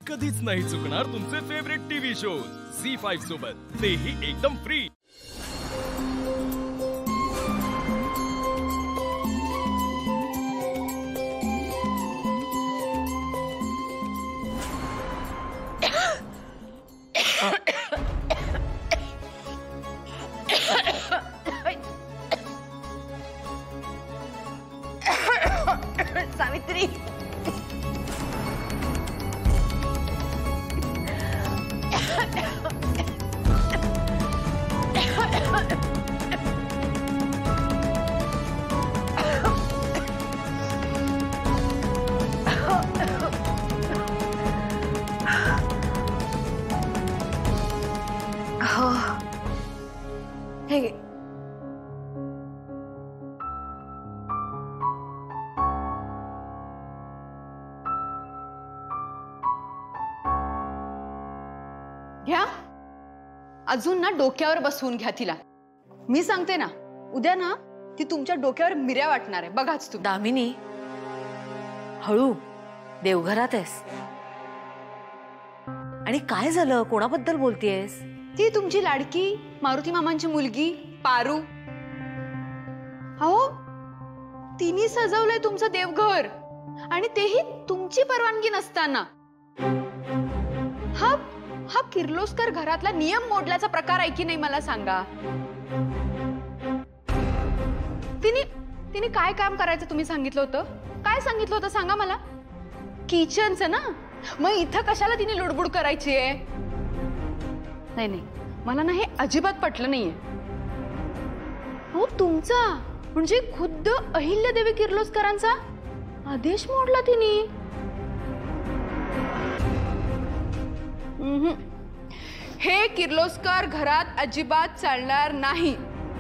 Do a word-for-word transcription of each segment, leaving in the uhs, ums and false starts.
कधीच नाही चुकणार तुमचे favourite TV shows Zee five सोबत, तेही एकदम फ्री। सावित्री, हे घे. घ्या. अजून ना डोक्यावर बसवून घ्या तिला. मी सांगते ना, उद्या ना ती तुमच्या डोक्यावर मिऱ्या वाटणार आहे. बघाच तू. दामिनी, हळू. देवघरात आहेस. आणि काय झालं? कोणाबद्दल बोलतेयस? ती तुमची लाडकी मारुती मामांची मुलगी पारू. अहो, तिने सजवलंय तुमचं देवघर, आणि तेही तुमची परवानगी नसताना. हा हा किर्लोस्कर घरातला नियम मोडल्याचा प्रकार आहे की नाही मला सांगा. तिने तिने काय काम करायचं तुम्ही सांगितलं होतं? काय सांगितलं होतं सांगा मला? किचनचं ना. मग इथं कशाला तिने लुडबुड करायची आहे? नाही नाही, मला ना हे अजिबात पटलं नाहीये. हो, तुमचा म्हणजे खुद्द अहिल्यादेवी किर्लोस्करांचा आदेश मोडला तिने. हे किर्लोस्कर घरात अजिबात चालणार नाही.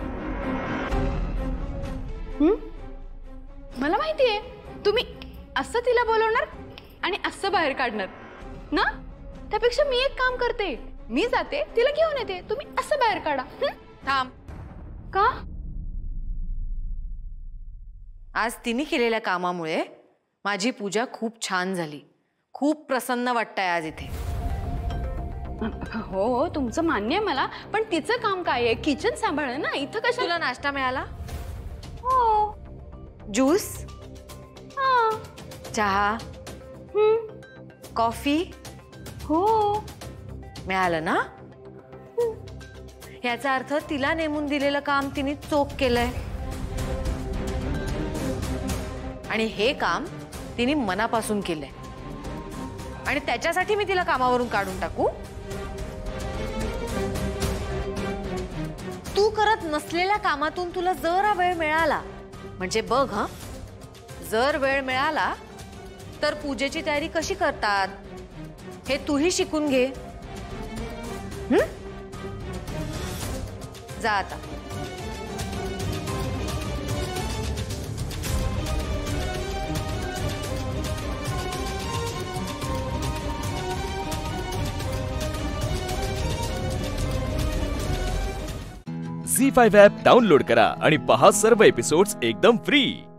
मला माहितीये तुम्ही असं तिला बोलवणार आणि असं बाहेर काढणार ना. त्यापेक्षा मी एक काम करते, मी जाते तिला घेऊन येते, तुम्ही असं बाहेर काढा. थांब. का? आज तिने केलेल्या कामामुळे माझी पूजा खूप छान झाली. खूप प्रसन्न वाटतंय आज इथे. हो, तुमचं मान्य आहे मला, पण तिचं काम काय आहे? किचन सांभाळणं ना. इथं कशा? तुला नाश्ता मिळाला? हो. ज्यूस? हा. चहा? कॉफी? हो. मिळालं ना? याचा अर्थ तिला नेमून दिलेलं काम तिने चोख केलंय, आणि हे काम तिने मनापासून केलंय. आणि त्याच्यासाठी मी तिला कामावरून काढून टाकू? तू करत नसलेल्या कामातून तुला जरा वेळ मिळाला म्हणजे बघ, हा, जर वेळ मिळाला तर पूजेची तयारी कशी करतात हे तूही शिकून घे. हं? जा आता. झी फाईव्ह ॲप डाउनलोड करा आणि पहा सर्व एपिसोड्स एकदम फ्री.